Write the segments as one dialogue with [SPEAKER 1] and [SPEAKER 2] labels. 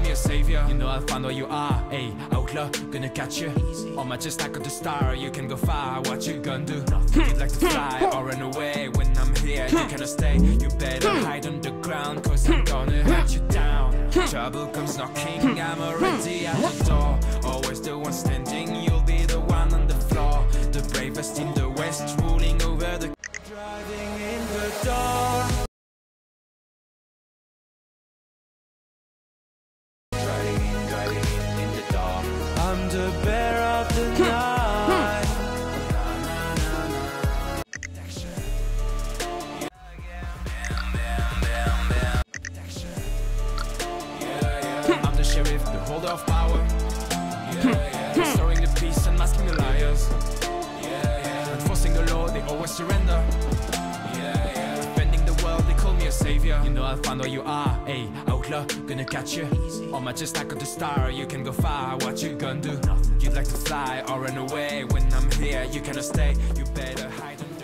[SPEAKER 1] me a savior. You know I'll find where you are, ayy, outlaw, gonna catch you. On my just like the star, you can go far, what you gonna do? You'd like to fly or run away. When I'm here, you cannot stay. You better hide underground, cause I'm gonna hunt you down. Trouble comes knocking, I'm already at the door. Always the one standing, you'll be the one on the floor. The bravest in the west, ruling over the driving in the dark. Driving in the dark. I'm the bear of the night. I'm the sheriff, the holder of power. Restoring the peace and masking the liars. Enforcing the law, they always surrender. Defending the world, they call me a savior. You know I'll find where you are, ayy, outlaw, gonna catch you. On my just like the star, you can go far, what you gonna do? You'd like to fly or run away. When I'm here, you cannot stay. You better hide underground.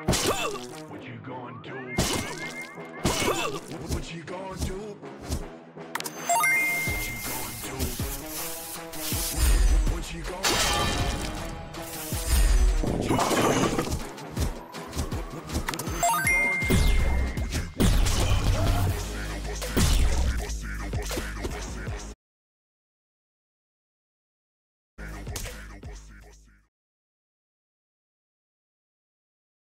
[SPEAKER 1] What you gonna do? What you gonna do? What you gonna do? What you gonna do? What you gonna do?